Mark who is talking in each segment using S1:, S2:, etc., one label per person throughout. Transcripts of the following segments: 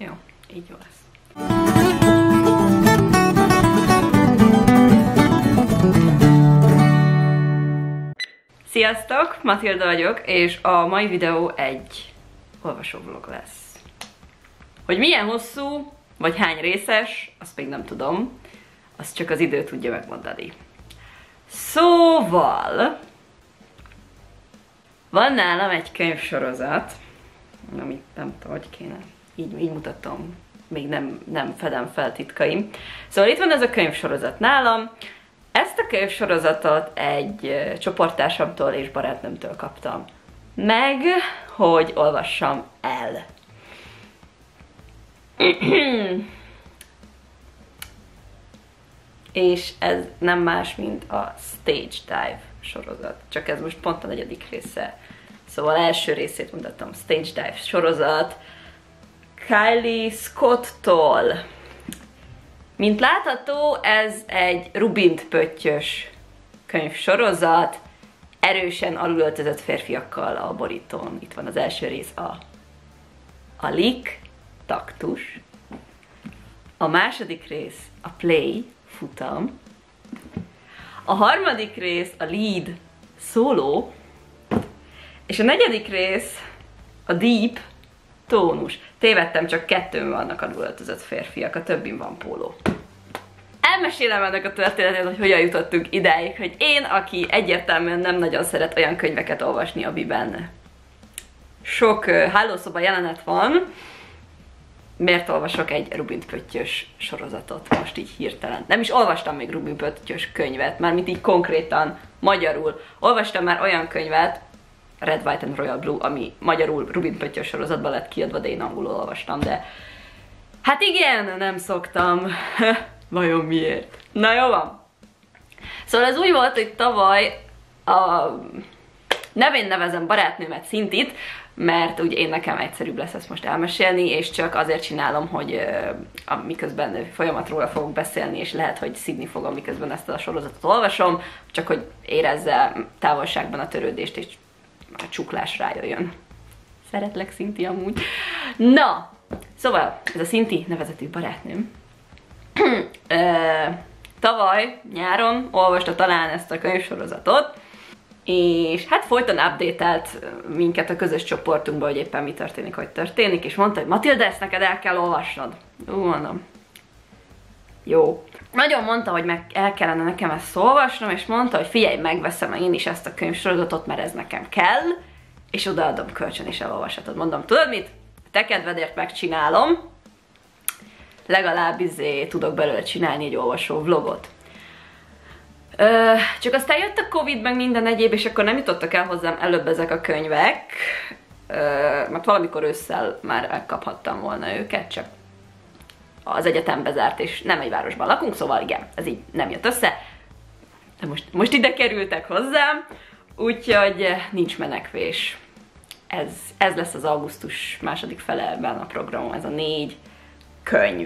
S1: Jó, így jó lesz. Sziasztok! Matilda vagyok, és a mai videó egy olvasóvlog lesz. Hogy milyen hosszú, vagy hány részes, azt még nem tudom. Azt csak az idő tudja megmondani. Szóval... van nálam egy könyvsorozat, amit nem tudom, hogy kéne. Így mutatom. Még nem fedem fel titkaim. Szóval itt van ez a könyvsorozat nálam. Ezt a könyvsorozatot egy csoporttársamtól és barátnőmtől kaptam meg, hogy olvassam el. És ez nem más, mint a Stage Dive sorozat. Csak ez most pont a 4. része. Szóval első részét mutatom. Stage Dive sorozat. Kylie Scott-tól. Mint látható, ez egy Rubint pöttyös könyvsorozat, erősen alulöltözött férfiakkal a borítón. Itt van az első rész, a Lick, taktus. A második rész a Play, futam. A harmadik rész a Lead, szóló. És a 4. rész a Deep, tónus. Tévedtem, csak 2 vannak alulöltözött férfiak, a többin van póló. Elmesélem ennek a történetet, hogy hogyan jutottunk idáig, hogy én, aki egyértelműen nem nagyon szeret olyan könyveket olvasni, amiben sok hálószoba jelenet van, miért olvasok egy Rubint pöttyös sorozatot most így hirtelen. Nem is olvastam még Rubint pöttyös könyvet, mármint így konkrétan magyarul. Olvastam már olyan könyvet, Red, White and Royal Blue, ami magyarul Rubint pöttyös sorozatban lett kiadva, de én angolul olvastam, de hát igen, nem szoktam. Vajon miért? Na jó van. Szóval ez úgy volt, hogy tavaly a nevén nevezem barátnőmet, Szintit, mert úgy én nekem egyszerűbb lesz ezt most elmesélni, és csak azért csinálom, hogy miközben folyamatról fogok beszélni, és lehet, hogy szidni fogom, miközben ezt a sorozatot olvasom, csak hogy érezze távolságban a törődést, és a csuklás rájöjjön. Szeretlek, Szinti, amúgy. Na, szóval ez a Szinti nevezetű barátnőm tavaly nyáron olvasta talán ezt a könyvsorozatot, és hát folyton update-elt minket a közös csoportunkban, hogy éppen mi történik, hogy történik, és mondta, hogy Matilda, ezt neked el kell olvasnod. Mondom. Jó. Nagyon mondta, hogy el kellene nekem ezt olvasnom, és mondta, hogy figyelj, megveszem én is ezt a könyvsorozatot, mert ez nekem kell, és odaadom kölcsön, és elolvashatod. Mondom, tudod mit? Te kedvedért megcsinálom, legalább tudok belőle csinálni egy olvasó vlogot. Csak aztán jött a Covid, meg minden egyéb, és akkor nem jutottak el hozzám előbb ezek a könyvek, mert valamikor ősszel már elkaphattam volna őket, csak az egyetem bezárt, és nem egy városban lakunk, szóval igen, ez így nem jött össze. De most ide kerültek hozzám, úgyhogy nincs menekvés. Ez lesz az augusztus második felében a programom, ez a 4 könyv.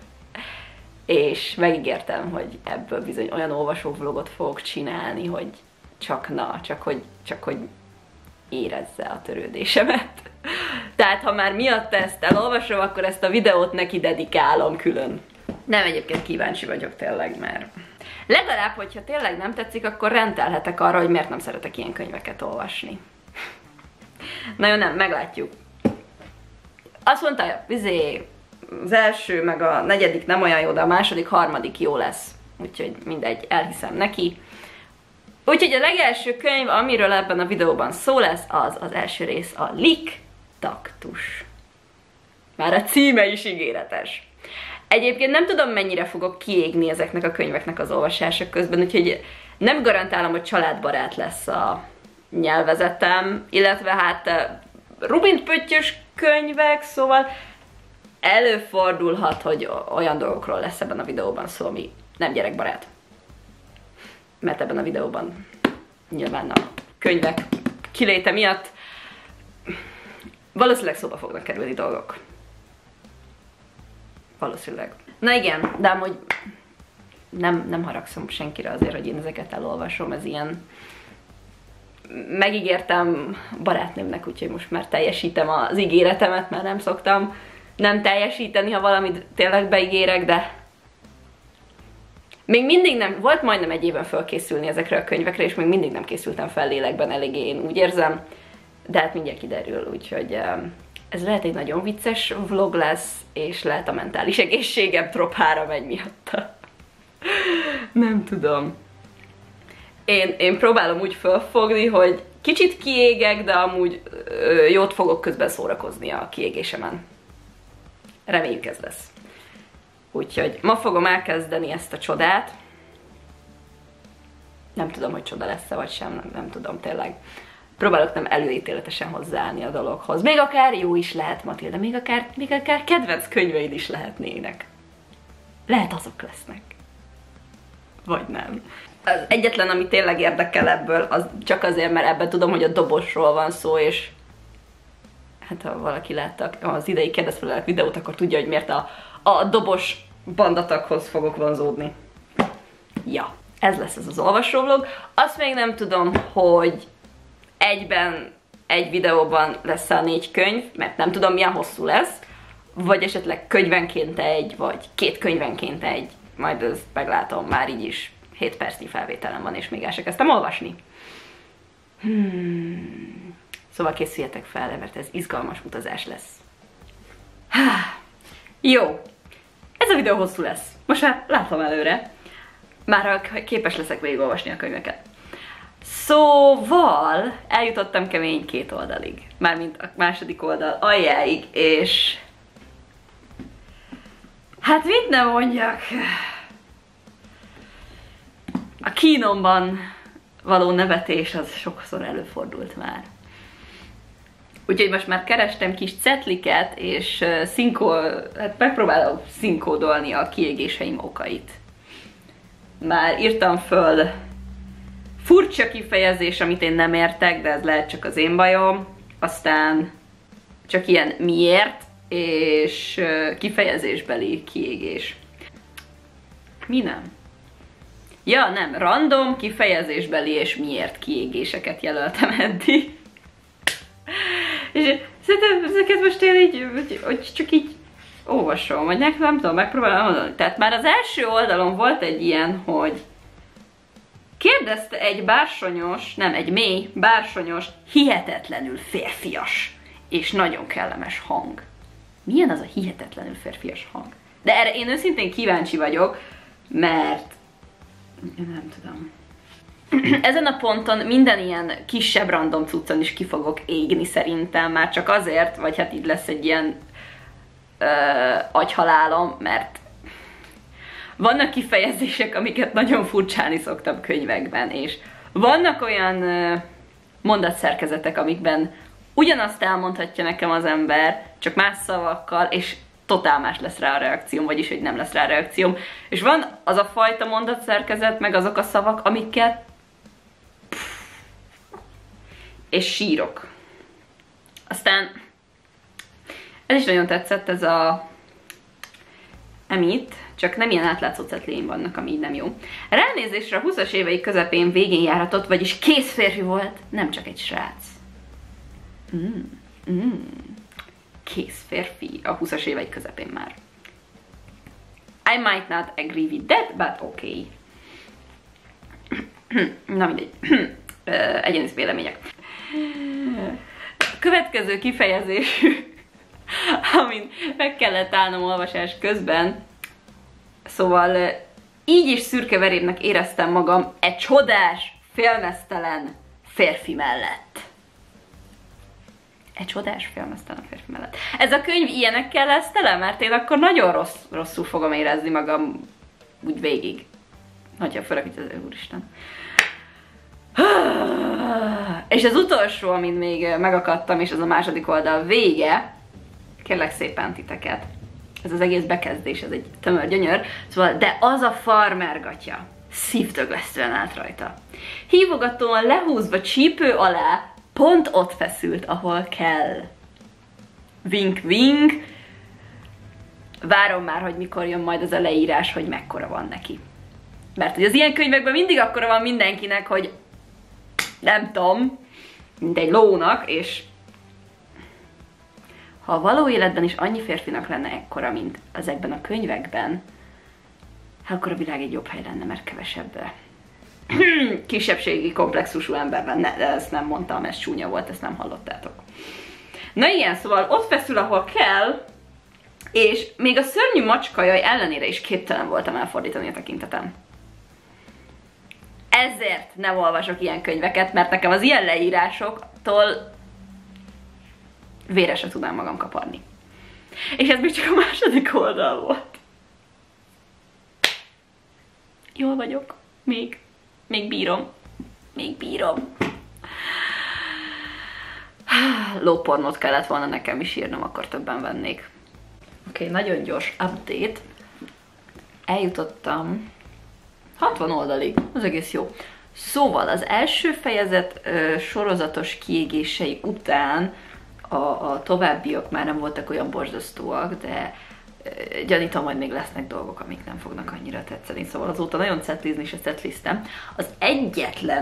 S1: És megígértem, hogy ebből bizony olyan olvasóvlogot fogok csinálni, hogy csak hogy érezze a törődésemet. Tehát ha már miatt ezt elolvasom, akkor ezt a videót neki dedikálom külön. Nem, egyébként kíváncsi vagyok tényleg, mert legalább, hogyha tényleg nem tetszik, akkor rendelhetek arra, hogy miért nem szeretek ilyen könyveket olvasni. Na jó, nem, meglátjuk. Azt mondta, az első, meg a 4. nem olyan jó, de a második, 3. jó lesz. Úgyhogy mindegy, elhiszem neki. Úgyhogy a legelső könyv, amiről ebben a videóban szó lesz, az első rész a Lick, taktus. Már a címe is ígéretes. Egyébként nem tudom, mennyire fogok kiégni ezeknek a könyveknek az olvasása közben, úgyhogy nem garantálom, hogy családbarát lesz a nyelvezetem, illetve hát Rubint pöttyös könyvek, szóval előfordulhat, hogy olyan dolgokról lesz ebben a videóban szó, ami nem gyerekbarát. Mert ebben a videóban nyilván a könyvek kiléte miatt valószínűleg szóba fognak kerülni dolgok. Valószínűleg. Na igen, de amúgy nem haragszom senkire azért, hogy én ezeket elolvasom, ez ilyen... Megígértem barátnőmnek, úgyhogy most már teljesítem az ígéretemet, mert nem szoktam nem teljesíteni, ha valamit tényleg beígérek, de még mindig nem, volt majdnem egy éven felkészülni ezekre a könyvekre, és még mindig nem készültem fel lélekben eléggé, én úgy érzem, de hát mindjárt kiderül, úgyhogy ez lehet egy nagyon vicces vlog lesz, és lehet a mentális egészségem tropára megy miatta. Nem tudom. Én próbálom úgy felfogni, hogy kicsit kiégek, de amúgy jót fogok közben szórakozni a kiégésemen. Reméljük ez lesz. Úgyhogy ma fogom elkezdeni ezt a csodát. Nem tudom, hogy csoda lesz-e vagy sem, nem tudom tényleg. Próbálok nem előítéletesen hozzáállni a dologhoz. Még akár jó is lehet, Matilda, még akár kedvenc könyveid is lehetnének. Lehet azok lesznek. Vagy nem. Az egyetlen, ami tényleg érdekel ebből, az csak azért, mert ebben tudom, hogy a dobosról van szó, és hát ha valaki látta az idei kérdezfelelek videót, akkor tudja, hogy miért a dobos bandatakhoz fogok vonzódni. Ja, ez lesz ez az olvasóvlog. Azt még nem tudom, hogy egy videóban lesz a 4 könyv, mert nem tudom, milyen hosszú lesz, vagy esetleg könyvenként egy, vagy 2 könyvenként egy, majd ezt meglátom, már így is 7 percnyi felvételem van, és még el se kezdtem olvasni. Szóval készüljetek fel, mert ez izgalmas utazás lesz. Jó, ez a videó hosszú lesz. Most már látom előre. Már képes leszek végigolvasni a könyveket. Szóval eljutottam kemény 2 oldalig. Mármint a második oldal aljáig, és hát mit nem mondjak. A kínomban való nevetés az sokszor előfordult már. Úgyhogy most már kerestem kis cetliket, és hát megpróbálom színkódolni a kiégéseim okait. Már írtam föl furcsa kifejezés, amit én nem értek, de ez lehet csak az én bajom. Aztán csak ilyen miért, és kifejezésbeli kiégés. Mi nem? Ja, nem, random, kifejezésbeli és miért kiégéseket jelöltem eddig. És szerintem ezeket most én így, hogy csak így olvasom, vagy nem tudom, megpróbálom mondani. Tehát már az első oldalon volt egy ilyen, hogy kérdezte egy mély, bársonyos, hihetetlenül férfias és nagyon kellemes hang. Milyen az a hihetetlenül férfias hang? De erre én őszintén kíváncsi vagyok, mert nem tudom. Ezen a ponton minden ilyen kisebb random cuccon is ki fogok égni szerintem, már csak azért, vagy hát így lesz egy ilyen agyhalálom, mert vannak kifejezések, amiket nagyon furcsálni szoktam könyvekben, és vannak olyan mondatszerkezetek, amikben ugyanazt elmondhatja nekem az ember, csak más szavakkal, és totál más lesz rá a reakcióm, vagyis hogy nem lesz rá a reakcióm. És van az a fajta mondatszerkezet, meg azok a szavak, amiket és sírok. Aztán ez is nagyon tetszett, ez a Emit, csak nem ilyen átlátszó cetléim vannak, ami így nem jó. Ránézésre a 20-as évei közepén végén járhatott, vagyis kész férfi volt, nem csak egy srác. Kész férfi a 20-as évei közepén már. I might not agree with that, but okay. Na mindegy. Egyenes vélemények. Következő kifejezés, amin meg kellett állnom olvasás közben, szóval így is szürkeverébnek éreztem magam egy csodás, félmeztelen férfi mellett. Egy csodás, félmeztelen férfi mellett. Ez a könyv ilyenekkel lesz tele, mert én akkor nagyon rosszul fogom érezni magam úgy végig. Nagyon főleg, hogy az úristen. És az utolsó, amit még megakadtam, és az a második oldal vége, kérlek szépen titeket, ez az egész bekezdés, ez egy tömör gyönyör, szóval, de az a farmergatya szívdöglesztően állt rajta. Hívogatóan lehúzva csípő alá, pont ott feszült, ahol kell. Wink, wink. Várom már, hogy mikor jön majd az a leírás, hogy mekkora van neki. Mert hogy az ilyen könyvekben mindig akkora van mindenkinek, hogy nem tudom, mint egy lónak, és ha a való életben is annyi férfinak lenne ekkora, mint ezekben a könyvekben, akkor a világ egy jobb hely lenne, mert kevesebb kisebbségi komplexusú ember lenne. De ezt nem mondtam, ez csúnya volt, ezt nem hallottátok. Na ilyen, szóval ott feszül, ahol kell, és még a szörnyű macskajaj ellenére is képtelen voltam elfordítani a tekintetem. Ezért nem olvasok ilyen könyveket, mert nekem az ilyen leírásoktól véresre tudnám magam kaparni. És ez még csak a második oldal volt. Jól vagyok. Még bírom. Még bírom. Lópornót kellett volna nekem is írnom, akkor többen vennék. Oké, nagyon gyors update. Eljutottam 60 oldalig, az egész jó. Szóval az első fejezet sorozatos kiégései után a továbbiak már nem voltak olyan borzasztóak, de gyanítom, hogy még lesznek dolgok, amik nem fognak annyira tetszeni. Szóval azóta nagyon cetlizni is a cetlistem. Az egyetlen,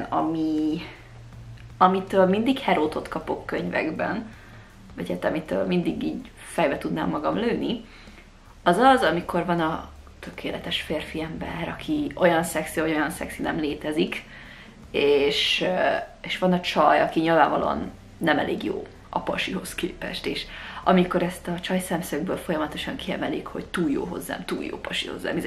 S1: amitől mindig herótot kapok könyvekben, vagy hát amitől mindig így fejbe tudnám magam lőni, az az, amikor van a tökéletes férfi ember, aki olyan szexi nem létezik, és van a csaj, aki nyilvánvalóan nem elég jó a pasihoz képest, és amikor ezt a csaj szemszögből folyamatosan kiemelik, hogy túl jó hozzám, túl jó pasi hozzám.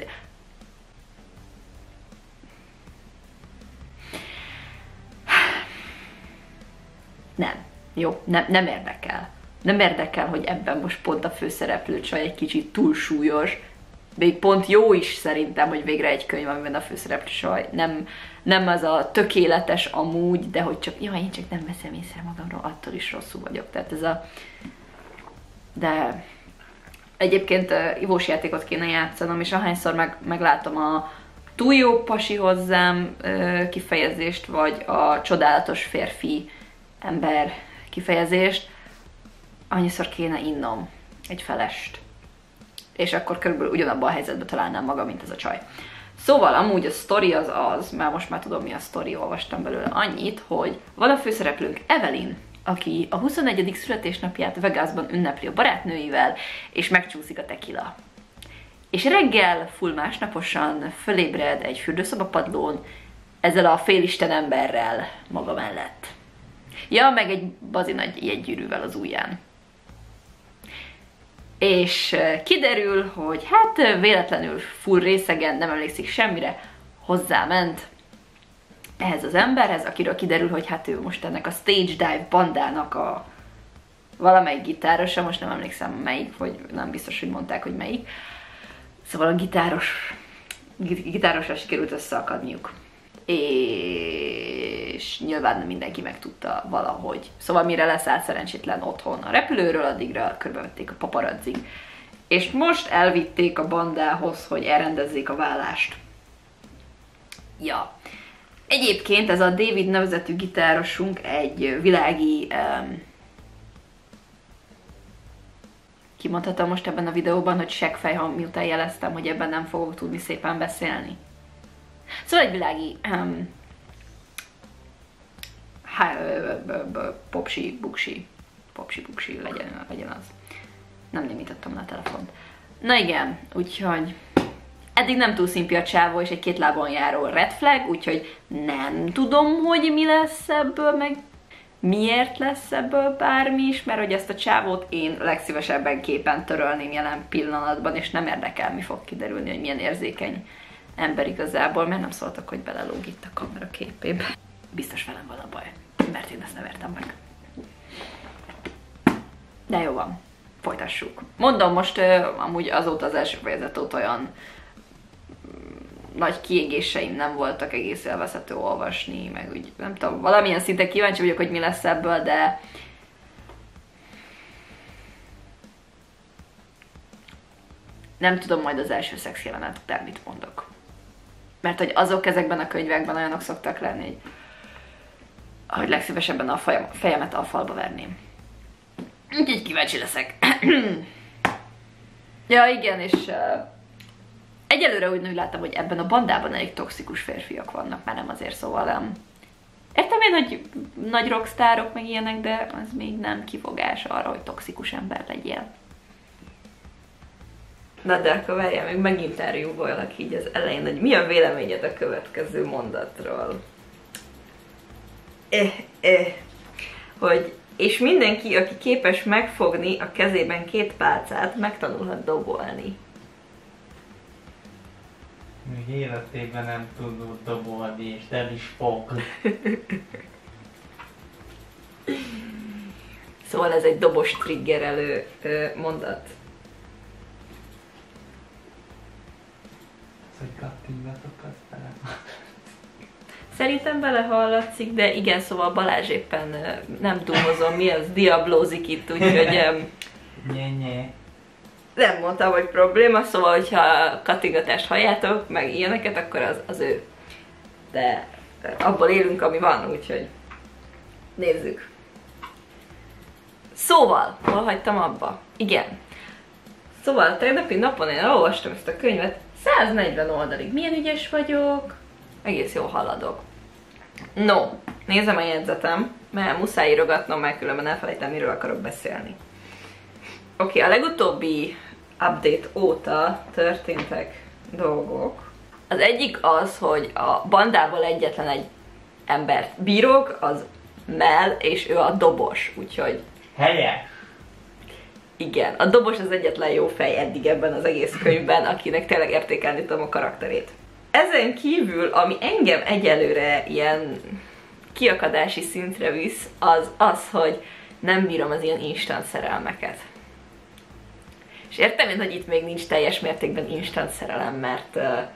S1: Nem. Jó, nem érdekel. Nem érdekel, hogy ebben most pont a főszereplő csaj egy kicsit túlsúlyos. Még pont jó is szerintem, hogy végre egy könyv, amiben a főszereplő csaj nem az a tökéletes amúgy, de hogy csak, jaj, én csak nem veszem észre magamról, attól is rosszul vagyok. Tehát ez a... De egyébként ivós játékot kéne játszanom, és ahányszor meglátom a túl jó pasi hozzám kifejezést, vagy a csodálatos férfi ember kifejezést, annyiszor kéne innom egy felest. És akkor körülbelül ugyanabban a helyzetben találnám magam, mint ez a csaj. Szóval amúgy a sztori az, már most már tudom mi a sztori, olvastam belőle annyit, hogy van a főszereplőnk Evelyn, aki a 21. születésnapját Vegasban ünnepli a barátnőivel, és megcsúszik a tequila. És reggel full másnaposan fölébred egy fürdőszobapadlón ezzel a félisten emberrel maga mellett. Ja, meg egy bazi nagy jegygyűrűvel az ujján. És kiderül, hogy hát véletlenül full részegen, nem emlékszik semmire, hozzáment ehhez az emberhez, akiről kiderül, hogy hát ő most ennek a Stage Dive bandának a valamelyik gitárosa, most nem emlékszem melyik, vagy nem biztos, hogy mondták, hogy melyik. Szóval a gitárosra sikerült összeakadniuk. És nyilván nem mindenki megtudta valahogy. Szóval mire leszállt szerencsétlen otthon a repülőről, addigra körbevették a paparazzig. És most elvitték a bandához, hogy elrendezzék a vállást. Ja. Egyébként ez a David nevezetű gitárosunk egy világi... kimondhatom most ebben a videóban, hogy seggfej, miután jeleztem, hogy ebben nem fogok tudni szépen beszélni. Szóval egy világi popsi buksi legyen az. Nem némítottam le a telefont. Na igen, úgyhogy eddig nem túl szimpi a csávó, és egy két lábon járó red flag, úgyhogy nem tudom, hogy mi lesz ebből, meg miért lesz ebből bármi is, mert hogy ezt a csávót én legszívesebben képen törölném jelen pillanatban, és nem érdekel, mi fog kiderülni, hogy milyen érzékeny ember igazából, mert nem szóltak, hogy belelóg itt a kamera képébe. Biztos velem van a baj, mert én ezt nem értem meg. De jó van, folytassuk. Mondom, most amúgy azóta az első fejezet óta olyan nagy kiégéseim nem voltak, egész élvezhető olvasni, meg úgy nem tudom, valamilyen szinten kíváncsi vagyok, hogy mi lesz ebből, de nem tudom majd az első szex jelenet után mit mondok. Mert hogy azok ezekben a könyvekben olyanok szoktak lenni, hogy legszívesebben a fejemet a falba verném. Úgyhogy kíváncsi leszek. Ja, igen, és egyelőre úgy láttam, hogy ebben a bandában elég toxikus férfiak vannak, már nem azért, szóval Értem én, hogy nagy rockstárok meg ilyenek, de az még nem kifogás arra, hogy toxikus ember legyél. Na de akkor várjál, még megint interjúvolak így az elején, hogy mi a véleményed a következő mondatról. Hogy és mindenki, aki képes megfogni a kezében 2 pálcát, megtanulhat dobolni.
S2: Még életében nem tudod dobolni, és nem is fog.
S1: Szóval ez egy dobos triggerelő mondat.
S2: Hogy kattingatok, az bele.
S1: Szerintem belehallatszik, de igen, szóval Balázs éppen nem túlhozom, mi az, diablózik itt, úgyhogy
S2: Nye.
S1: nem mondtam, hogy probléma, szóval hogyha kattingatást halljátok, meg ilyeneket, akkor az ő. De abból élünk, ami van, úgyhogy nézzük. Szóval, hol hagytam abba? Igen. Szóval a tegnapi napon én olvastam ezt a könyvet, 140 oldalig. Milyen ügyes vagyok? Egész jól haladok. No, nézem a jegyzetem, mert muszáj írogatnom, mert különben elfelejtem, miről akarok beszélni. Oké, a legutóbbi update óta történtek dolgok. Az egyik az, hogy a bandából egyetlen egy embert bírok, az Mel, és ő a dobos, úgyhogy...
S2: Helyes!
S1: Igen, a dobos az egyetlen jó fej eddig ebben az egész könyvben, akinek tényleg értékelni tudom a karakterét. Ezen kívül, ami engem egyelőre ilyen kiakadási szintre visz, az, hogy nem bírom az ilyen instant szerelmeket. És értem én, hogy itt még nincs teljes mértékben instant szerelem, mert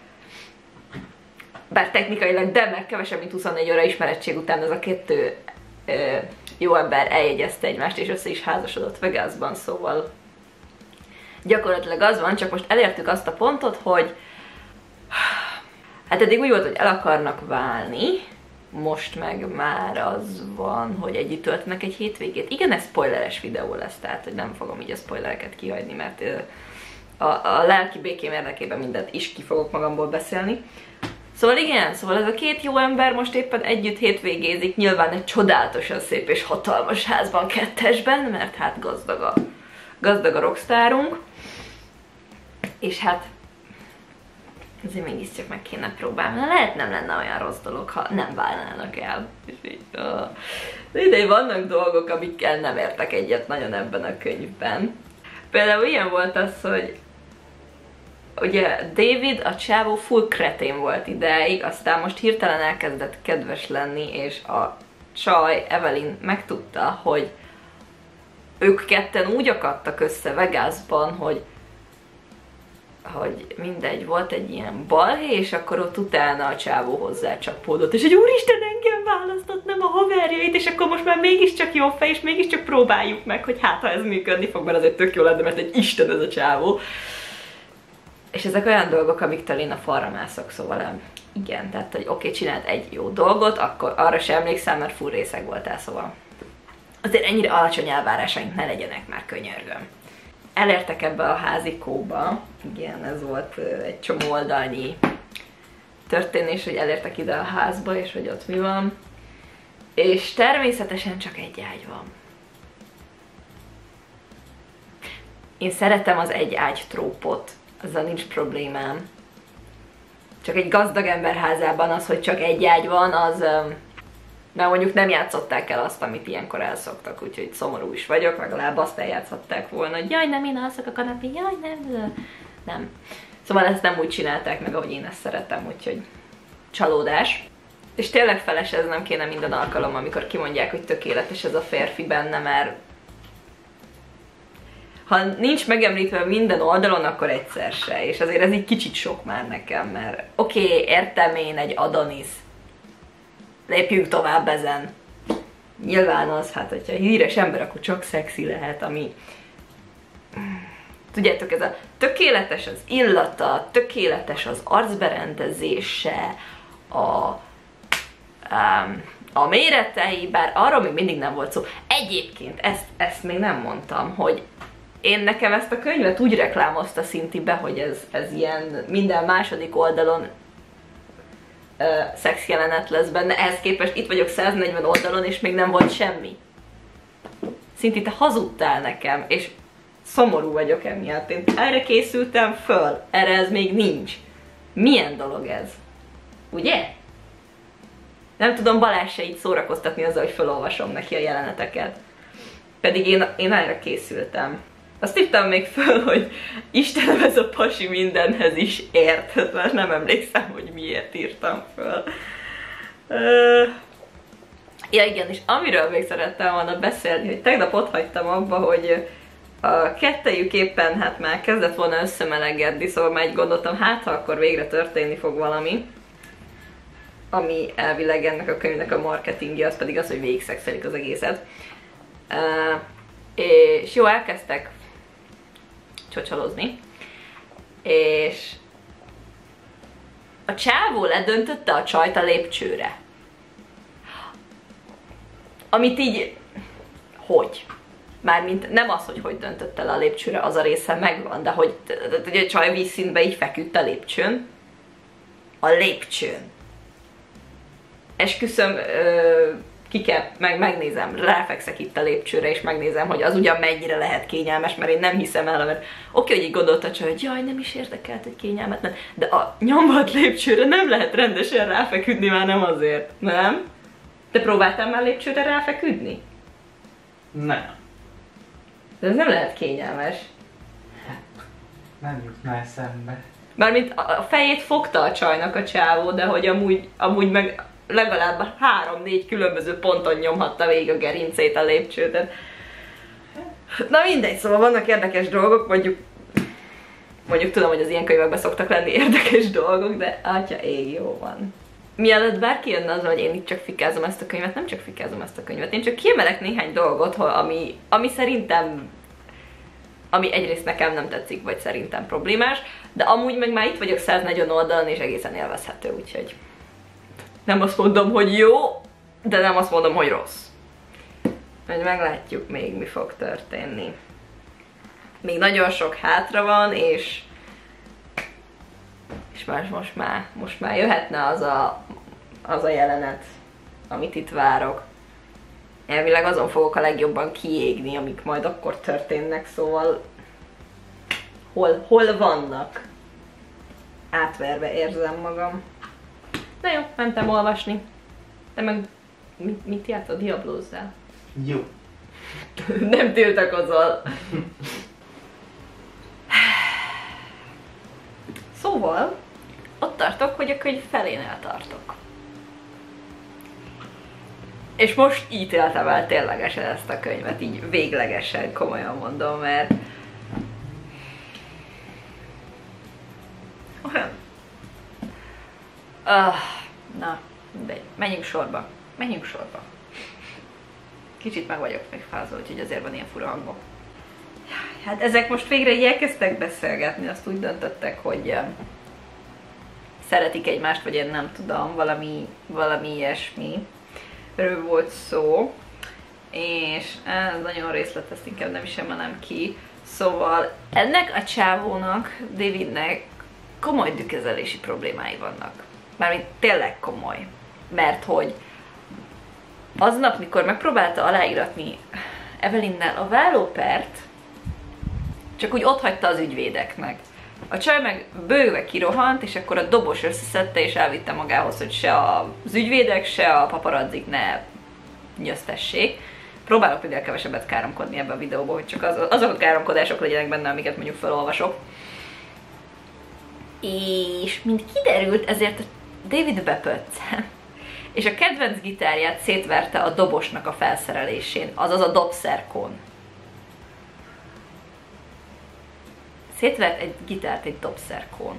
S1: bár technikailag, de meg kevesebb, mint 24 óra ismerettség után ez a 2 jó ember eljegyezte egymást, és össze is házasodott Vegasban, szóval gyakorlatilag az van, csak most elértük azt a pontot, hogy hát eddig úgy volt, hogy el akarnak válni, most meg már az van, hogy együtt töltenek egy hétvégét. Igen, ez spoileres videó lesz, tehát hogy nem fogom így a spoilereket kihagyni, mert a lelki békém érdekében mindent is ki fogok magamból beszélni. Szóval igen, szóval ez a 2 jó ember most éppen együtt hétvégézik, nyilván egy csodálatosan szép és hatalmas házban, 2-esben, mert hát gazdag a rockstárunk. És hát azért mégiscsak meg kéne próbálni, mert lehet nem lenne olyan rossz dolog, ha nem válnának el. De ide vannak dolgok, amikkel nem értek egyet nagyon ebben a könyvben. Például ilyen volt az, hogy ugye David, a csávó full kretén volt idáig, aztán most hirtelen elkezdett kedves lenni, és a csaj, Evelyn megtudta, hogy ők ketten úgy akadtak össze Vegasban, hogy mindegy, volt egy ilyen balhé, és akkor ott utána a csávó hozzácsapódott, és hogy úristen, engem választott, nem a haverjait, és akkor most már mégiscsak jó fej, és mégiscsak próbáljuk meg, hogy hát ha ez működni fog, mert azért tök jó lenne, mert egy isten ez a csávó. És ezek olyan dolgok, amiktől én a falra mászok, szóval igen, tehát hogy oké, csinált egy jó dolgot, akkor arra sem emlékszem, mert full részeg voltál, szóval azért ennyire alacsony elvárásaink ne legyenek már, könyörgöm. Elértek ebbe a házikóba, igen, ez volt egy csomó oldalnyi történés, hogy elértek ide a házba, és hogy ott mi van. És természetesen csak egy ágy van. Én szeretem az egy ágy trópot, azzal nincs problémám. Csak egy gazdag ember házában az, hogy csak egy ágy van, az... mert mondjuk nem játszották el azt, amit ilyenkor elszoktak, úgyhogy szomorú is vagyok, legalább azt eljátszhatták volna, hogy jaj, nem, én alszok a kanapén, jaj, nem. Szóval ezt nem úgy csinálták meg, ahogy én ezt szeretem, úgyhogy csalódás. És tényleg feleseznem kéne minden alkalom, amikor kimondják, hogy tökéletes ez a férfi benne, mert ha nincs megemlítve minden oldalon, akkor egyszer se, és azért ez egy kicsit sok már nekem, mert oké, értem én egy Adonis, lépjünk tovább ezen. Nyilván az, hát hogyha híres ember, akkor csak szexi lehet, ami... Tudjátok, ez a tökéletes az illata, tökéletes az arcberendezése, a méretei, bár arról még mindig nem volt szó. Egyébként ezt még nem mondtam, hogy nekem ezt a könyvet úgy reklámozta Szinti be, hogy ez ilyen minden második oldalon szex jelenet lesz benne, ehhez képest itt vagyok 140 oldalon, és még nem volt semmi. Szinti, te hazudtál nekem, és szomorú vagyok emiatt. Én erre készültem föl, erre ez még nincs. Milyen dolog ez? Ugye? Nem tudom Balázs se így szórakoztatni azzal, hogy felolvasom neki a jeleneteket. Pedig én erre készültem. Azt írtam még föl, hogy Istenem, ez a pasi mindenhez is ért. Mert nem emlékszem, hogy miért írtam föl. Ja igen, és amiről még szerettem volna beszélni, hogy tegnap ott hagytam abba, hogy a kettejük éppen hát már kezdett volna összemelegedni, szóval már így gondoltam, hát ha akkor végre történni fog valami, ami elvileg ennek a könyvnek a marketingje, az pedig az, hogy végigszexelik az egészet. És jó, elkezdtek csocsolozni, és a csávó ledöntötte a csajt a lépcsőre. Amit így... Hogy? Mármint nem az, hogy döntötte le a lépcsőre, az a része megvan, de hogy a csaj vízszintbe így feküdt a lépcsőn. A lépcsőn. Esküszöm, megnézem, ráfekszek itt a lépcsőre, és megnézem, hogy az ugyan mennyire lehet kényelmes, mert én nem hiszem el, mert oké, hogy így gondolta csak, hogy jaj, nem is érdekelt, hogy kényelmetlen, de a nyomvat lépcsőre nem lehet rendesen ráfeküdni, már nem azért, nem? Te próbáltál már lépcsőre ráfeküdni?
S2: Nem.
S1: De ez nem lehet kényelmes.
S2: Nem jutna eszembe.
S1: Mármint a fejét fogta a csajnak a csávó, de hogy amúgy meg legalább 3-4 különböző ponton nyomhatta végig a gerincét a lépcsőt. Na mindegy, szóval vannak érdekes dolgok, mondjuk tudom, hogy az ilyen könyvekben szoktak lenni érdekes dolgok, de atya ég, jó van. Mielőtt bárki jönne azon, hogy én itt csak fikázom ezt a könyvet, nem csak fikázom ezt a könyvet, én csak kiemelek néhány dolgot, ami szerintem, ami egyrészt nekem nem tetszik, vagy szerintem problémás, de amúgy meg már itt vagyok 140 oldalon, és egészen élvezhető, úgyhogy nem azt mondom, hogy jó, de nem azt mondom, hogy rossz. Majd meglátjuk még, mi fog történni. Még nagyon sok hátra van, és most már jöhetne az a jelenet, amit itt várok. Elvileg azon fogok a legjobban kiégni, amik majd akkor történnek, szóval hol vannak? Átverve érzem magam. Na jó, mentem olvasni. De meg mit játszol? Diablózzál?
S2: Jó.
S1: Nem tiltakozol. Szóval, ott tartok, hogy a könyv felénél tartok. És most ítéltem el ténylegesen ezt a könyvet, így véglegesen, komolyan mondom, mert olyan... Na, mindegy, menjünk sorba. Kicsit meg vagyok még fázol, úgyhogy azért van ilyen fura hangom. Hát ezek most végre így elkezdtek beszélgetni, azt úgy döntöttek, hogy szeretik egymást, vagy én nem tudom, valami ilyesmi. Erről volt szó, és ez nagyon részletes, inkább nem is emelem ki. Szóval ennek a csávónak, Davidnek komoly dühkezelési problémái vannak. Mármint tényleg komoly. Mert hogy aznap, mikor megpróbálta aláíratni Evelynnel a vállópert, csak úgy otthagyta az ügyvédeknek. A csaj meg bőgve kirohant, és akkor a dobos összeszedte és elvitte magához, hogy se az ügyvédek, se a paparazzik ne nyöztessék. Próbálok például kevesebbet káromkodni ebben a videóban, hogy csak azok a káromkodások legyenek benne, amiket mondjuk felolvasok. És mint kiderült, ezért a David bepöccent, és a kedvenc gitárját szétverte a dobosnak a felszerelésén, azaz a dobszerkón. Szétvert egy gitárt egy dobszerkón.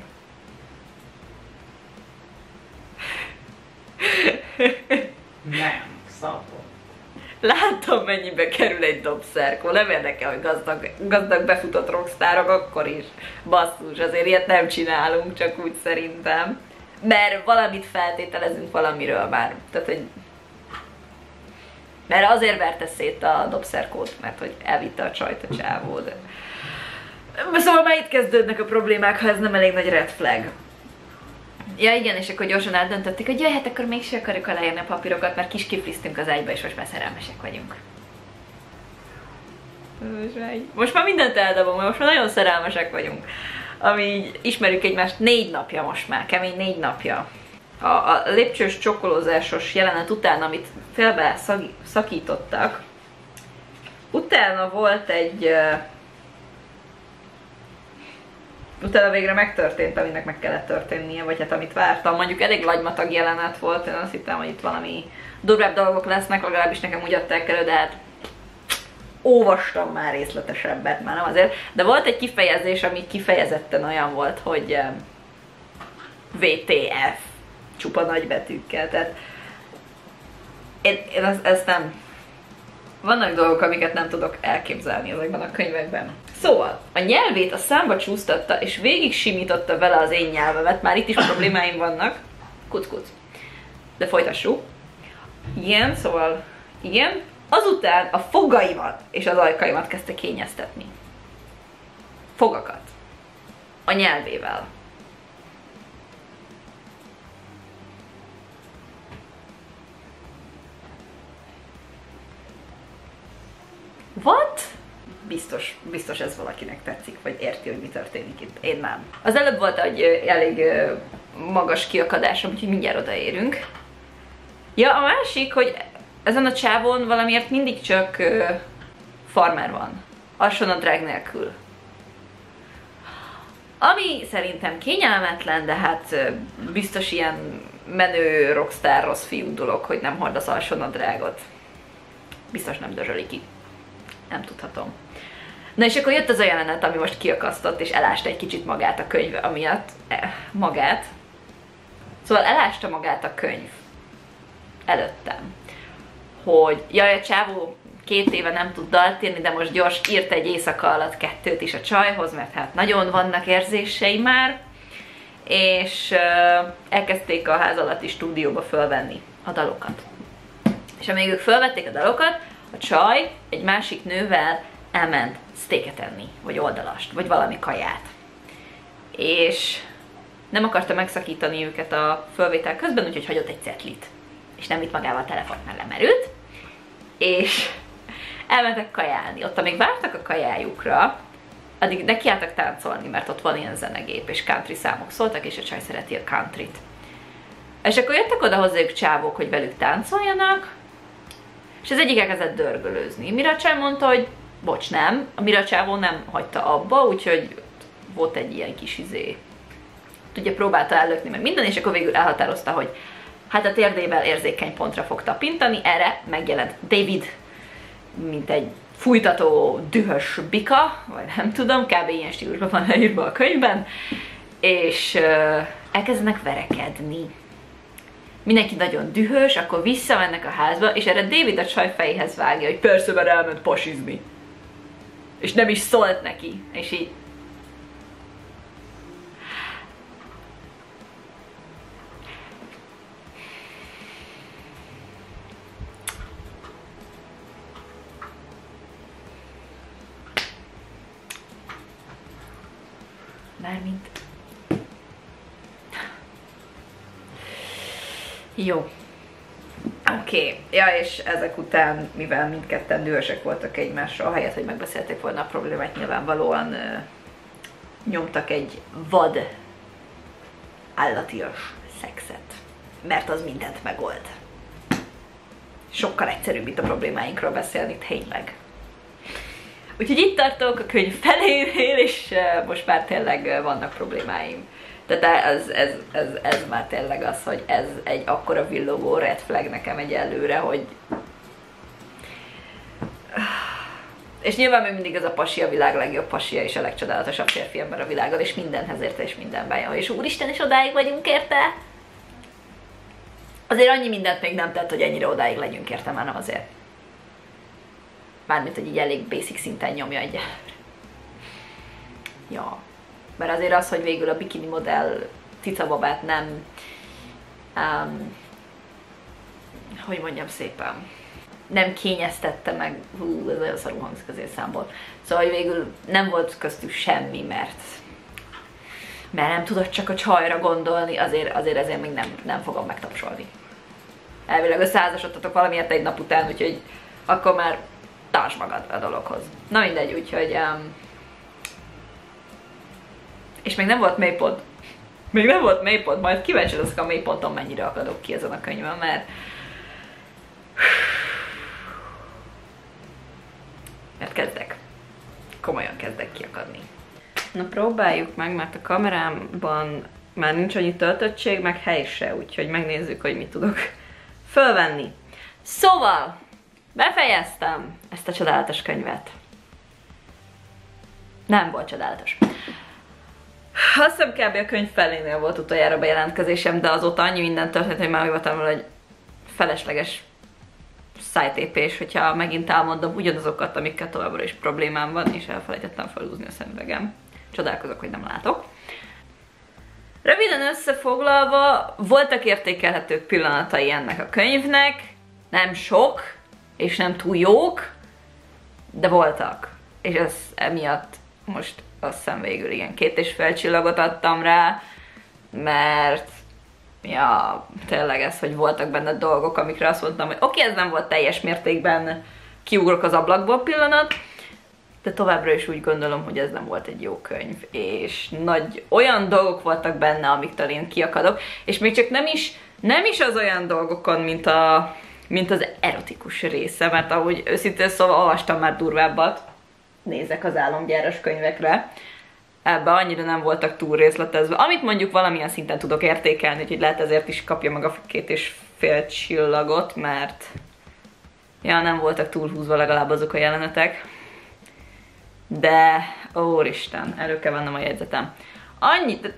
S2: Nem, szabad.
S1: Láttam, mennyibe kerül egy dobszerkó. Nem érdekel, hogy gazdag befutott rockstárok, akkor is. Basszus, azért ilyet nem csinálunk, csak úgy szerintem. Mert valamit feltételezünk valamiről már. Tehát, hogy... Mert azért verte szét a dobszerkót, mert hogy elvitte a csajt a csávó, de... Szóval már itt kezdődnek a problémák, ha ez nem elég nagy red flag. Ja igen, és akkor gyorsan eldöntötték, hogy jaj, hát akkor mégse akarjuk aláírni a papírokat, mert kis kiflisztünk az ágyba, és most már szerelmesek vagyunk. Most már mindent eldobom, most már nagyon szerelmesek vagyunk. Ami így ismerjük egymást 4 napja most már, kemény 4 napja. A lépcsős csokolózásos jelenet után, amit félbe szakítottak, utána volt egy... Utána végre megtörtént, aminek meg kellett történnie, vagy hát amit vártam. Mondjuk elég lagymatag jelenet volt, én azt hittem, hogy itt valami durvább dolgok lesznek, legalábbis nekem úgy adták elő, de hát olvastam már részletesebbet, már nem azért. De volt egy kifejezés, ami kifejezetten olyan volt, hogy WTF, csupa nagybetűkkel, tehát én ezt nem... Vannak dolgok, amiket nem tudok elképzelni ezekben a könyvekben. Szóval, a nyelvét a számba csúsztatta, és végig simította vele az én nyelvemet. Már itt is problémáim vannak. Kuc-kuc. De folytassuk. Igen, szóval, igen. Azután a fogaimat és az ajkaimat kezdte kényeztetni. Fogakat. A nyelvével. What? Biztos ez valakinek tetszik, vagy érti, hogy mi történik itt. Én nem. Az előbb volt egy elég magas kiakadásom, úgyhogy mindjárt odaérünk. Ja, a másik, hogy ezen a csávon valamiért mindig csak farmer van. Alsónadrág nélkül. Ami szerintem kényelmetlen, de hát biztos ilyen menő rockstar rossz fiú dolog, hogy nem hord az alsónadrágot. Biztos nem dörzsöli ki. Nem tudhatom. Na és akkor jött az a jelenet, ami most kiakasztott, és elásta egy kicsit magát a könyv, amiatt magát. Szóval elásta magát a könyv előttem. Hogy jaj, a csávó 2 éve nem tud dalt írni, de most gyors írt egy éjszaka alatt 2 is a csajhoz, mert hát nagyon vannak érzései már, és elkezdték a ház alatti stúdióba fölvenni a dalokat. És amíg ők fölvették a dalokat, a csaj egy másik nővel elment sztéket enni, vagy oldalast, vagy valami kaját. És nem akarta megszakítani őket a fölvétel közben, úgyhogy hagyott egy cetlit. És nem vitt magával a telefont, mert lemerült. És elmentek kajálni. Ott, amíg vártak a kajájukra, addig nekiálltak táncolni, mert ott van ilyen zenegép, és country számok szóltak, és a csaj szereti a countryt. És akkor jöttek oda hozzájuk csávók, hogy velük táncoljanak, és az egyik elkezdett dörgölőzni. Mire a csaj mondta, hogy bocs, nem. Mire a csávó nem hagyta abba, úgyhogy volt egy ilyen kis ugye próbálta ellökni meg minden, és akkor végül elhatározta, hogy hát a térdével érzékeny pontra fog tapintani. Erre megjelent David, mint egy fújtató, dühös bika, vagy nem tudom, kb. Ilyen stílusban van leírva a könyvben, és elkezdenek verekedni. Mindenki nagyon dühös, akkor visszamennek a házba, és erre David a csaj fejéhez vágja, hogy persze, mert elment pasizni. És nem is szólt neki. És így... Mármint... Jó. Oké. Ja, és ezek után, mivel mindketten dühösek voltak egymásra, ahelyett, hogy megbeszélték volna a problémát, nyilvánvalóan nyomtak egy vad, állatias szexet. Mert az mindent megold. Sokkal egyszerűbb itt a problémáinkról beszélni, tényleg. Úgyhogy itt tartok a könyv felénél, és most már tényleg vannak problémáim. Tehát ez már tényleg az, hogy ez egy akkora villogó red flag nekem egyelőre, hogy... És nyilván még mindig ez a pasi a világ legjobb pasia, és a legcsodálatosabb férfi ember a világon, és mindenhez érte, és mindenben jó. És úristen, és odáig vagyunk érte? Azért annyi mindent még nem tett, hogy ennyire odáig legyünk érte, már nem azért. Mármint, hogy így elég basic szinten nyomja egyelőre. Ja. Mert azért az, hogy végül a bikini modell cicababát nem, hogy mondjam szépen, nem kényeztette meg, ez olyan szarul hangzik az én számból. Szóval, hogy végül nem volt köztük semmi, mert mert nem tudod csak a csajra gondolni, azért ezért még nem fogom megtapsolni. Elvileg a százasodatok valamiért egy nap után, úgyhogy akkor már tartsd magad a dologhoz. Na mindegy, úgyhogy... És még nem volt mélypont. Még nem volt mélypont, majd kíváncsi leszek a mélyponton mennyire akadok ki ezen a könyvön, mert kezdek. Komolyan kezdek kiakadni. Na próbáljuk meg, mert a kamerámban már nincs annyi töltöttség, meg hely se, úgyhogy megnézzük, hogy mit tudok fölvenni. Szóval, befejeztem ezt a csodálatos könyvet. Nem volt csodálatos. Azt hiszem kb. A könyv felénél volt utoljára bejelentkezésem, de azóta annyi minden történt, hogy már úgy voltam vele, hogy felesleges szájtépés, hogyha megint elmondom ugyanazokat, amikkel továbbra is problémám van, és elfelejtettem felhúzni a szemüvegem. Csodálkozok, hogy nem látok. Röviden összefoglalva, voltak értékelhető pillanatai ennek a könyvnek, nem sok, és nem túl jók, de voltak. És ez emiatt most azt hiszem végül igen 2,5 csillagot adtam rá, mert ja, tényleg ez, hogy voltak benne dolgok, amikre azt mondtam, hogy oké, ez nem volt teljes mértékben kiugrok az ablakból pillanat, de továbbra is úgy gondolom, hogy ez nem volt egy jó könyv, és olyan dolgok voltak benne, amiktől én kiakadok, és még csak nem is az olyan dolgokon, mint az erotikus része, mert ahogy őszintén szóval olvastam már durvábbat, nézek az álomgyáros könyvekre, ebbe annyira nem voltak túl részletezve, amit mondjuk valamilyen szinten tudok értékelni, úgyhogy lehet ezért is kapja meg a 2,5 csillagot, mert ja, nem voltak túl húzva legalább azok a jelenetek. De, úristen, elő kell vennem a jegyzetem. Annyit...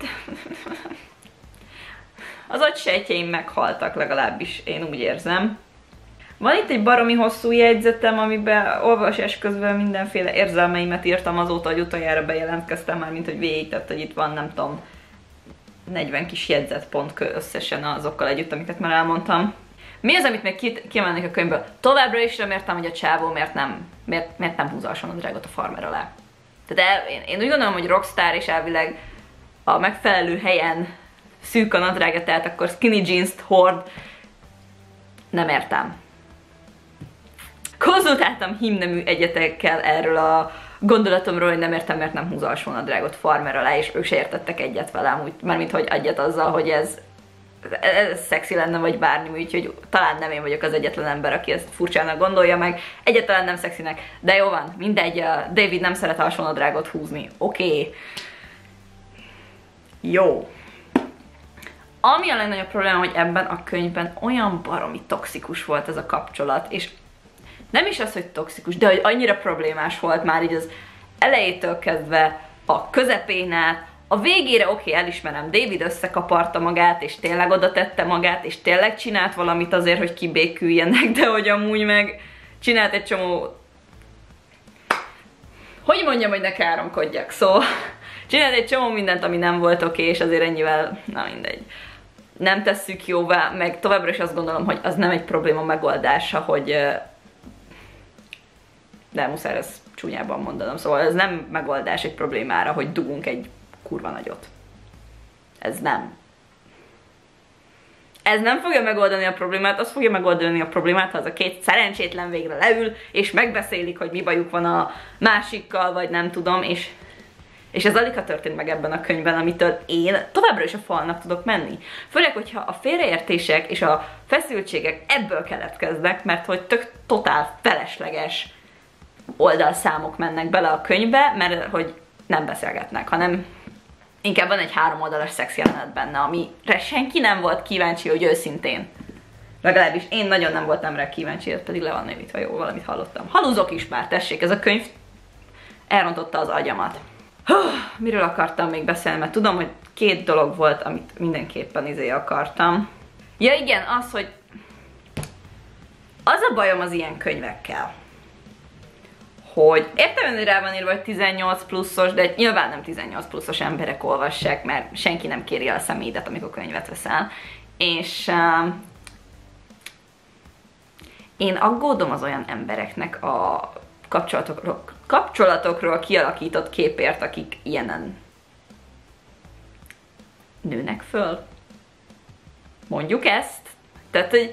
S1: Az agysejtjeim meghaltak, legalábbis én úgy érzem. Van itt egy baromi hosszú jegyzetem, amiben olvasás közben mindenféle érzelmeimet írtam azóta, hogy utoljára bejelentkeztem már, mint hogy végig, tehát hogy itt van, nem tudom, 40 kis jegyzetpont összesen azokkal együtt, amiket már elmondtam. Mi az, amit még kiemelnék a könyvből? Továbbra is nem értem, hogy a csávó miért nem húzza a sonadrágot a farmer alá. Tehát én úgy gondolom, hogy rockstar és elvileg a megfelelő helyen szűk a nadrága, tehát akkor skinny jeans-t hord. Nem értem. Konzultáltam hímnemű egyetekkel erről a gondolatomról, hogy nem értem, miért nem húzza a sonadrágot farmer alá, és ők se értettek egyet velem, mármint hogy egyet azzal, hogy ez szexi lenne, vagy bármi, úgyhogy talán nem én vagyok az egyetlen ember, aki ezt furcsának gondolja meg. Egyáltalán nem szexinek, de jó van, mindegy, David nem szeret a sonadrágot húzni. Oké. Jó. Ami a legnagyobb probléma, hogy ebben a könyvben olyan baromi toxikus volt ez a kapcsolat, és nem is az, hogy toxikus, de hogy annyira problémás volt már így az elejétől kezdve a közepén át, a végére oké, elismerem, David összekaparta magát, és tényleg oda tette magát, és tényleg csinált valamit azért, hogy kibéküljenek, de hogy amúgy meg csinált egy csomó... Hogy mondjam, hogy ne káromkodjak, szóval csinált egy csomó mindent, ami nem volt oké, és azért ennyivel, na mindegy. Nem tesszük jóvá, meg továbbra is azt gondolom, hogy az nem egy probléma megoldása, hogy... De muszáj ezt csúnyában mondanom, szóval ez nem megoldás egy problémára, hogy dugunk egy kurva nagyot. Ez nem. Ez nem fogja megoldani a problémát, az fogja megoldani a problémát, ha az a két szerencsétlen végre leül, és megbeszélik, hogy mi bajuk van a másikkal, vagy nem tudom, és ez alig ha történt meg ebben a könyvben, amitől én továbbra is a falnak tudok menni. Főleg, hogyha a félreértések és a feszültségek ebből keletkeznek, mert hogy tök totál felesleges oldalszámok mennek bele a könyvbe, mert hogy nem beszélgetnek, hanem inkább van egy 3 oldalas szex jelenet benne, amire senki nem volt kíváncsi, hogy őszintén. Legalábbis én nagyon nem voltam rá kíváncsi, ez pedig le van névítve, jó, valamit hallottam. Haluzok is már, tessék, ez a könyv elrontotta az agyamat. Miről akartam még beszélni, mert tudom, hogy 2 dolog volt, amit mindenképpen akartam. Ja igen, az, hogy az a bajom az ilyen könyvekkel, hogy értem, hogy rá van írva, hogy 18 pluszos, de nyilván nem 18 pluszos emberek olvassák, mert senki nem kéri el a személydet, amikor könyvet veszel. És én aggódom az olyan embereknek a kapcsolatokról kialakított képért, akik ilyenen nőnek föl. Mondjuk ezt. Tehát, hogy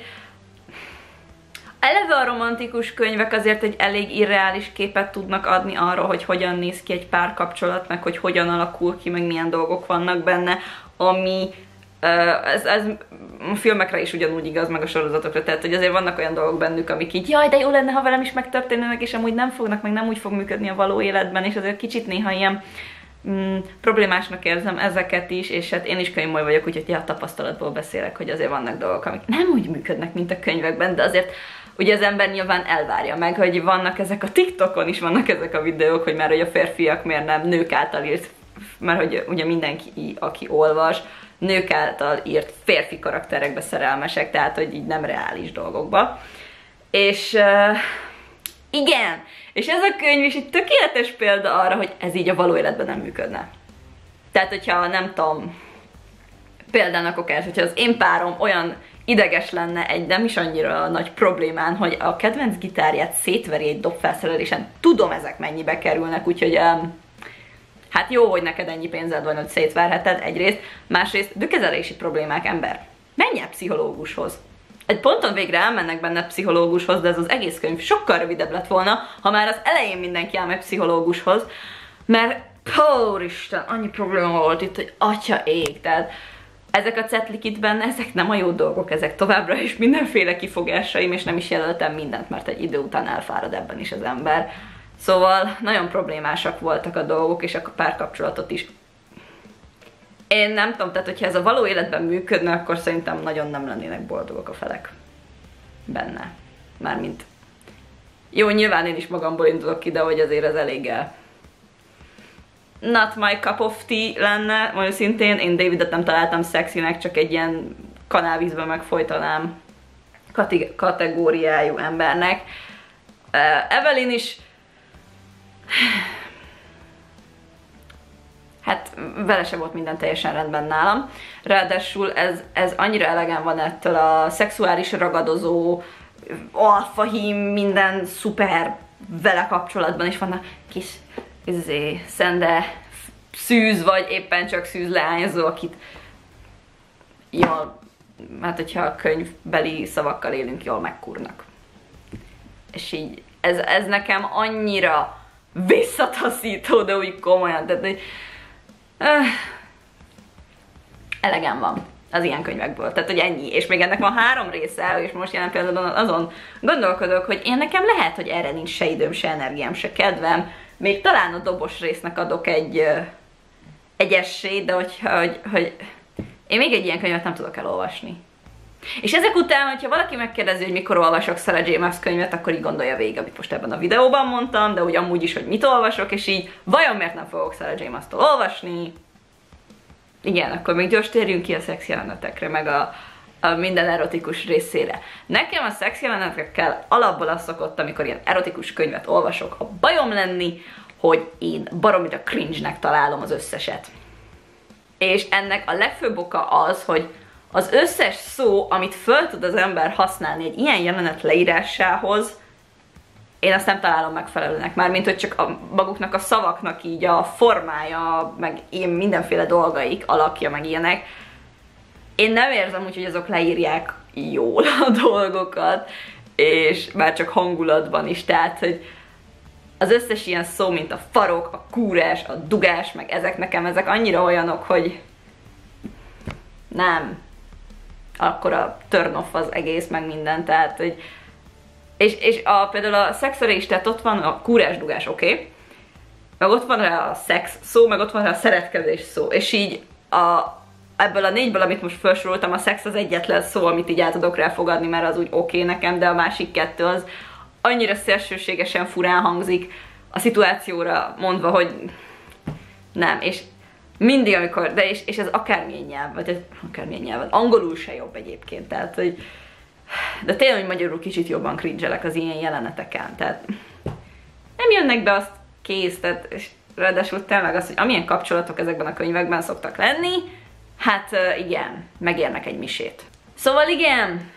S1: eleve a romantikus könyvek azért egy elég irreális képet tudnak adni arról, hogy hogyan néz ki egy párkapcsolat, meg hogy hogyan alakul ki, meg milyen dolgok vannak benne, ami ez a filmekre is ugyanúgy igaz, meg a sorozatokra, tehát hogy azért vannak olyan dolgok bennük, amik így, jaj, de jó lenne, ha velem is megtörténnek, és amúgy nem fognak, meg nem úgy fog működni a való életben, és azért kicsit néha ilyen problémásnak érzem ezeket is, és hát én is könyvmoly vagyok, úgyhogy a tapasztalatból beszélek, hogy azért vannak dolgok, amik nem úgy működnek, mint a könyvekben, de azért ugye az ember nyilván elvárja meg, hogy vannak ezek a TikTokon is vannak ezek a videók, hogy már hogy a férfiak miért nem nők által írt, mert hogy ugye mindenki, aki olvas, nők által írt férfi karakterekbe szerelmesek, tehát hogy így nem reális dolgokba. És igen, és ez a könyv is egy tökéletes példa arra, hogy ez így a való életben nem működne. Tehát, hogyha nem tudom, példának okás, hogyha az én párom olyan ideges lenne egy nem is annyira nagy problémán, hogy a kedvenc gitárját szétveri egy dobfelszerelésen, tudom ezek mennyibe kerülnek, úgyhogy hát jó, hogy neked ennyi pénzed van, hogy szétverheted egyrészt, másrészt bűkezelési problémák, ember. Menj el pszichológushoz. Egy ponton végre elmennek benne pszichológushoz, de ez az egész könyv sokkal rövidebb lett volna, ha már az elején mindenki elmegy pszichológushoz, mert Isten, annyi probléma volt itt, hogy atya ég, tehát ezek a cetlik itt benne, ezek nem a jó dolgok, ezek továbbra is mindenféle kifogásaim, és nem is jelöltem mindent, mert egy idő után elfárad ebben is az ember. Szóval nagyon problémásak voltak a dolgok, és a párkapcsolatot is. Én nem tudom, tehát hogyha ez a való életben működne, akkor szerintem nagyon nem lennének boldogok a felek benne. Mármint. Jó, nyilván én is magamból indulok ide, hogy azért ez elég not my cup of tea lenne, majd szintén én Davidet nem találtam szexinek, csak egy ilyen kanálvízben megfojtanám kategóriájú embernek. Evelyn is hát vele se volt minden teljesen rendben nálam. Ráadásul ez annyira elegem van ettől a szexuális ragadozó, alfahím, minden szuper vele kapcsolatban, és vannak kis szende szűz, vagy éppen csak szűz leányzó, akit jól, hát hogyha a könyvbeli szavakkal élünk, jól megkurnak. És így ez nekem annyira visszataszító, de úgy komolyan, tehát hogy elegem van az ilyen könyvekből, tehát hogy ennyi, és még ennek van 3 része, és most jelen pillanatban azon gondolkodok, hogy én nekem lehet, hogy erre nincs se időm, se energiám, se kedvem, még talán a dobos résznek adok egy esélyt, de hogy én még egy ilyen könyvet nem tudok elolvasni. És ezek után, hogyha valaki megkérdezi, hogy mikor olvasok Sarah J. Maas könyvet, akkor így gondolja végig, amit most ebben a videóban mondtam, de úgy amúgy is, hogy mit olvasok, és így vajon miért nem fogok Sarah J. Maas-tól olvasni? Igen, akkor még gyors térjünk ki a szexjelenetekre, meg a minden erotikus részére. Nekem a szexjelenetekkel alapból az szokott, amikor ilyen erotikus könyvet olvasok, a bajom lenni, hogy én baromira cringe-nek találom az összeset. És ennek a legfőbb oka az, hogy az összes szó, amit föl tud az ember használni egy ilyen jelenet leírásához, én azt nem találom megfelelőnek. Mármint, hogy csak maguknak a szavaknak így a formája, meg ilyen mindenféle dolgaik, alakja, meg ilyenek. Én nem érzem úgy, hogy azok leírják jól a dolgokat, és már csak hangulatban is, tehát, hogy az összes ilyen szó, mint a farok, a kúrás, a dugás, meg ezek annyira olyanok, hogy nem. Akkor a turn off az egész, meg minden, tehát, hogy és például a szexre is, tehát ott van a kúrás, dugás, oké? Meg ott van a szex szó, meg ott van a szeretkezés szó, és így ebből a 4-ből, amit most felsoroltam, a szex az egyetlen szó, amit így el tudok rá fogadni, mert az úgy oké nekem, de a másik 2 az annyira szélsőségesen furán hangzik a szituációra mondva, hogy nem, és mindig amikor, de és ez akármilyen nyelv, vagy ez akármilyen nyelven, angolul se jobb egyébként, tehát, hogy de tényleg, hogy magyarul kicsit jobban cringe-elek az ilyen jeleneteken, tehát nem jönnek be, azt kész, tehát, és ráadásul tényleg az, hogy amilyen kapcsolatok ezekben a könyvekben szoktak lenni, hát igen, megérnek egy misét. Szóval igen,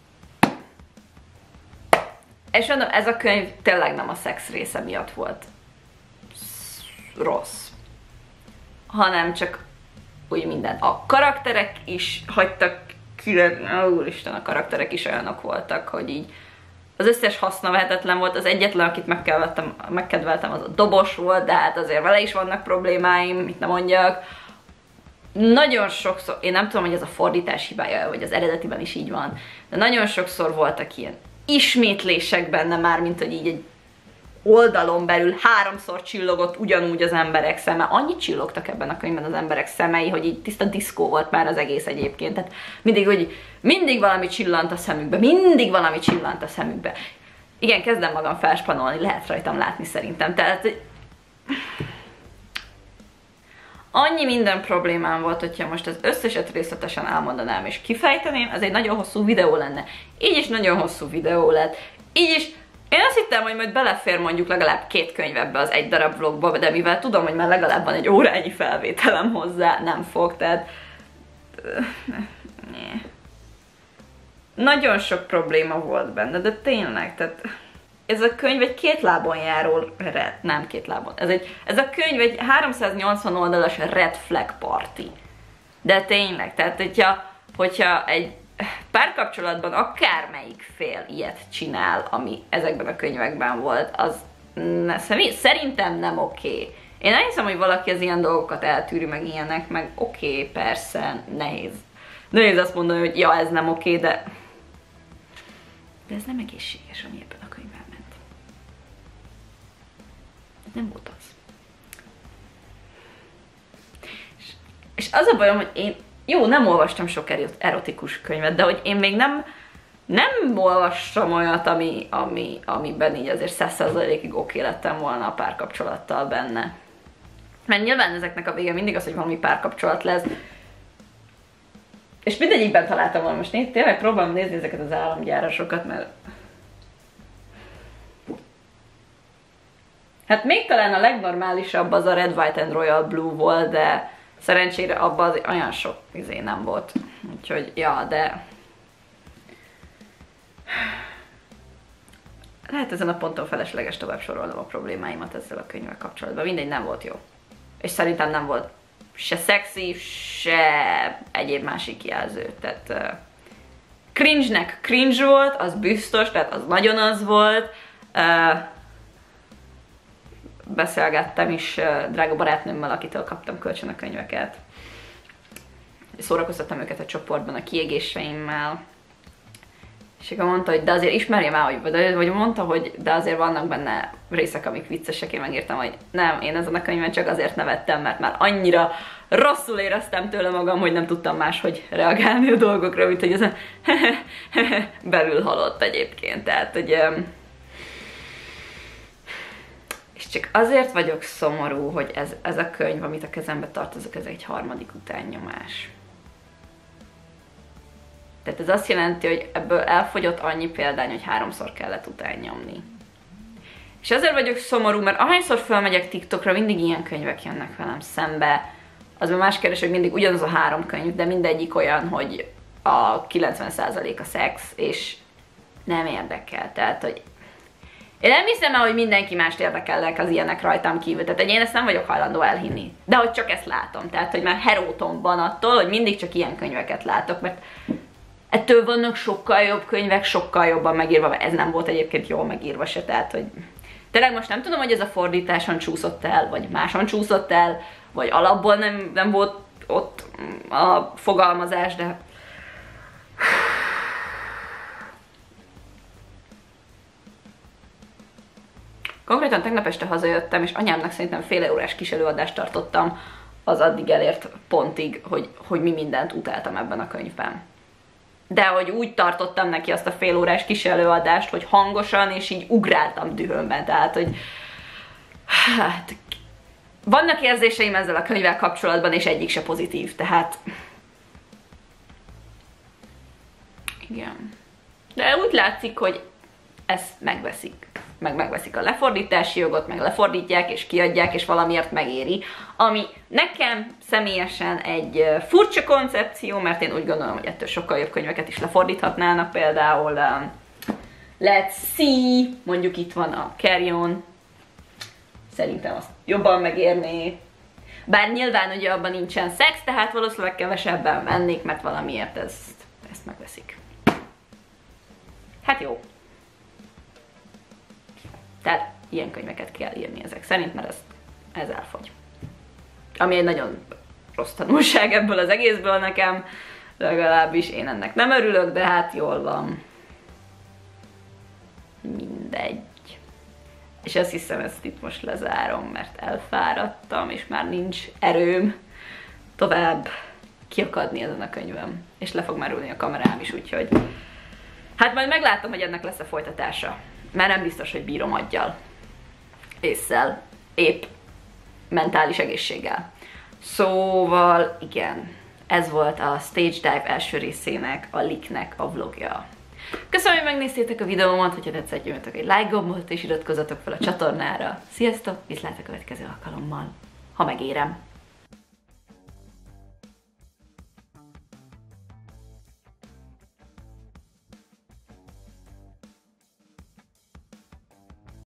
S1: és mondom, ez a könyv tényleg nem a szex része miatt volt rossz, hanem csak úgy minden. A karakterek is hagytak úristen, a karakterek is olyanok voltak, hogy így az összes haszna vehetetlen volt, az egyetlen, akit megkedveltem, az a dobos volt, de hát azért vele is vannak problémáim, mit nem mondjak. Nagyon sokszor, én nem tudom, hogy ez a fordítás hibája, vagy az eredetiben is így van, de nagyon sokszor voltak ilyen ismétlések benne már, mint hogy így egy oldalon belül 3-szor csillogott ugyanúgy az emberek szeme. Annyit csillogtak ebben a könyvben az emberek szemei, hogy így tiszta diszkó volt már az egész egyébként. Tehát mindig valami csillant a szemükbe, mindig valami csillant a szemükbe. Igen, kezdem magam felspanolni, lehet rajtam látni szerintem. Tehát annyi minden problémám volt, hogyha most az összeset részletesen elmondanám és kifejteném, ez egy nagyon hosszú videó lenne. Így is nagyon hosszú videó lett. Így is én azt hittem, hogy majd belefér mondjuk legalább 2 könyv ebbe az egy darab vlogba, de mivel tudom, hogy már legalább van egy órányi felvételem hozzá, nem fog, tehát... Nagyon sok probléma volt benne, de tényleg, tehát... Ez a könyv egy 2 lábon járó nem 2 lábon. Ez a könyv egy 380 oldalas red flag party. De tényleg, tehát hogyha egy párkapcsolatban akármelyik fél ilyet csinál, ami ezekben a könyvekben volt, az szerintem nem oké. Én nem hiszem, hogy valaki az ilyen dolgokat eltűri, meg ilyenek, meg oké, persze, nehéz. Nehéz azt mondani, hogy ja, ez nem oké, de ez nem egészséges, ami ebben a könyvben ment. Nem volt az. És az a bajom, hogy én nem olvastam sok erotikus könyvet, de hogy én még nem olvastam olyat, amiben így azért 100%-ig oké lettem volna a párkapcsolattal benne. Mert nyilván ezeknek a vége mindig az, hogy valami párkapcsolat lesz. És mindegyikben találtam volna most tényleg próbálom nézni ezeket az államgyárasokat, mert... Hát még talán a legnormálisabb az a Red, White and Royal Blue volt, de szerencsére abban az olyan sok nem volt. Úgyhogy, ja, de... Lehet ezen a ponton felesleges tovább sorolnom a problémáimat ezzel a könyvvel kapcsolatban. Mindegy, nem volt jó. És szerintem nem volt se szexi, se egyéb másik jelző. Tehát cringe-nek cringe volt, az biztos, tehát az nagyon az volt. Beszélgettem is drága barátnőmmel, akitől kaptam kölcsön a könyveket. Szórakoztattam őket a csoportban a kiégéseimmel. És akkor mondta, hogy de azért ismerjem el, vagy mondta, hogy de azért vannak benne részek, amik viccesek. Én megírtam, hogy nem, én ezen a könyvben csak azért nevettem, mert már annyira rosszul éreztem tőle magam, hogy nem tudtam máshogy reagálni a dolgokra, mint hogy ezen belül halott egyébként. Tehát, hogy... És csak azért vagyok szomorú, hogy ez a könyv, amit a kezembe tartozok, ez egy 3. utánnyomás. Tehát ez azt jelenti, hogy ebből elfogyott annyi példány, hogy 3-szor kellett utánnyomni. És azért vagyok szomorú, mert ahányszor felmegyek TikTokra, mindig ilyen könyvek jönnek velem szembe. Az már más kérdés, hogy mindig ugyanaz a 3 könyv, de mindegyik olyan, hogy a 90% a szex, és nem érdekel. Tehát, hogy én nem hiszem el, hogy mindenki mást érdekelnek az ilyenek rajtam kívül. Tehát én ezt nem vagyok hajlandó elhinni. De hogy csak ezt látom. Tehát, hogy már heróton van attól, hogy mindig csak ilyen könyveket látok, mert ettől vannak sokkal jobb könyvek, sokkal jobban megírva, mert ez nem volt egyébként jól megírva se, tehát, hogy tényleg most nem tudom, hogy ez a fordításon csúszott el, vagy máson csúszott el, vagy alapból nem volt ott a fogalmazás, de... Konkrétan tegnap este hazajöttem, és anyámnak szerintem fél órás kis előadást tartottam az addig elért pontig, hogy mi mindent utáltam ebben a könyvben. De hogy úgy tartottam neki azt a fél órás kis előadást, hogy hangosan, és így ugráltam dühömben. Tehát, hogy hát, vannak érzéseim ezzel a könyvvel kapcsolatban, és egyik se pozitív, tehát igen. De úgy látszik, hogy ezt megveszik. Megveszik a lefordítási jogot, meg lefordítják, és kiadják, és valamiért megéri. Ami nekem személyesen egy furcsa koncepció, mert én úgy gondolom, hogy ettől sokkal jobb könyveket is lefordíthatnának. Például Let's See, mondjuk itt van a Carry On. Szerintem azt jobban megérné. Bár nyilván ugye abban nincsen szex, tehát valószínűleg kevesebben vennék, mert valamiért ezt megveszik. Hát jó. Tehát ilyen könyveket kell írni ezek szerint, mert ez elfogy. Ami egy nagyon rossz tanulság ebből az egészből nekem, legalábbis én ennek nem örülök, de hát jól van. Mindegy. És azt hiszem, ezt itt most lezárom, mert elfáradtam, és már nincs erőm tovább kiakadni ezen a könyvem. És le fog már ülni a kamerám is, úgyhogy... Hát majd meglátom, hogy ennek lesz a folytatása. Mert nem biztos, hogy bírom aggyal. Ésszel. Épp mentális egészséggel. Szóval, igen. Ez volt a Stage Dive első részének, a Leaknek a vlogja. Köszönöm, hogy megnéztétek a videómat, hogyha tetszett, nyomjatok egy like gombot, és iratkozzatok fel a csatornára. Sziasztok, viszlát a következő alkalommal, ha megérem.